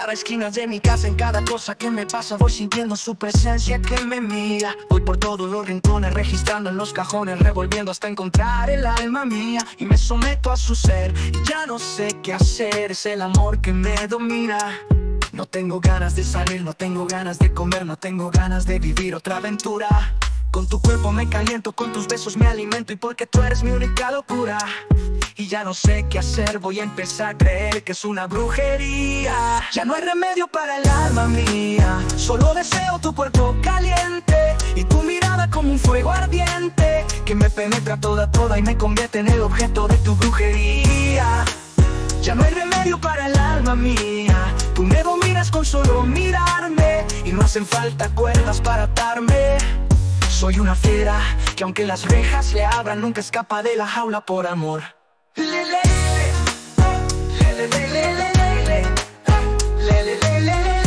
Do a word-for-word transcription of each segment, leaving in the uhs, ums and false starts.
cada esquina de mi casa, en cada cosa que me pasa voy sintiendo su presencia que me mira. Voy por todos los rincones, registrando en los cajones, revolviendo hasta encontrar el alma mía. Y me someto a su ser, y ya no sé qué hacer, es el amor que me domina. No tengo ganas de salir, no tengo ganas de comer, no tengo ganas de vivir otra aventura. Con tu cuerpo me caliento, con tus besos me alimento, y porque tú eres mi única locura. Y ya no sé qué hacer, voy a empezar a creer que es una brujería. Ya no hay remedio para el alma mía, solo deseo tu cuerpo caliente y tu mirada como un fuego ardiente que me penetra toda, toda y me convierte en el objeto de tu brujería. Ya no hay remedio para el alma mía, tú me dominas con solo mirarme y no hacen falta cuerdas para atarme. Soy una fiera que aunque las rejas le abran nunca escapa de la jaula por amor. Le, le, le, le, le, le, le, le, le, le, le,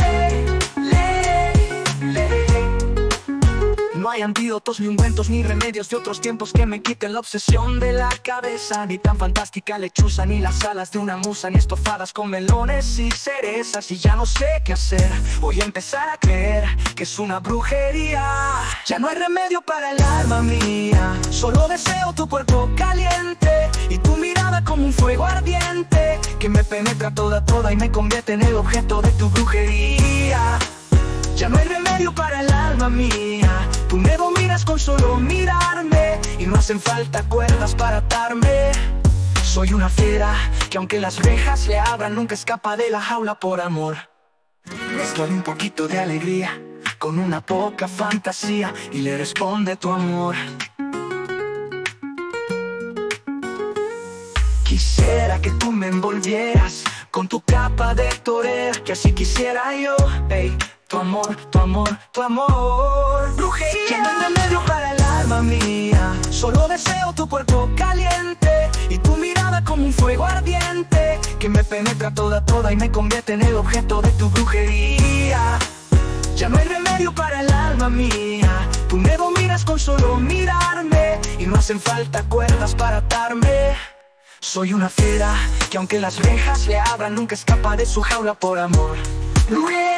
le, le. No hay antídotos, ni ungüentos, ni remedios de otros tiempos que me quiten la obsesión de la cabeza. Ni tan fantástica lechuza, ni las alas de una musa, ni estofadas con melones y cerezas. Y ya no sé qué hacer, voy a empezar a creer que es una brujería. Ya no hay remedio para el alma mía, solo deseo tu cuerpo caliente y tu mirada como un fuego ardiente que me penetra toda, toda y me convierte en el objeto de tu brujería. Ya no hay remedio para el alma mía, tú me dominas con solo mirarme y no hacen falta cuerdas para atarme. Soy una fiera que aunque las rejas le abran nunca escapa de la jaula por amor. Mezcla un poquito de alegría con una poca fantasía y le responde tu amor. Quisiera que tú me envolvieras con tu capa de torera, que así quisiera yo, ey. Tu amor, tu amor, tu amor. Brujería. Ya no hay remedio para el alma mía, solo deseo tu cuerpo caliente y tu mirada como un fuego ardiente que me penetra toda, toda y me convierte en el objeto de tu brujería. Ya no hay remedio para el alma mía, tú me dominas con solo mirarme y no hacen falta cuerdas para atarme. Soy una fiera que aunque las rejas le abran nunca escapa de su jaula por amor. Brujería.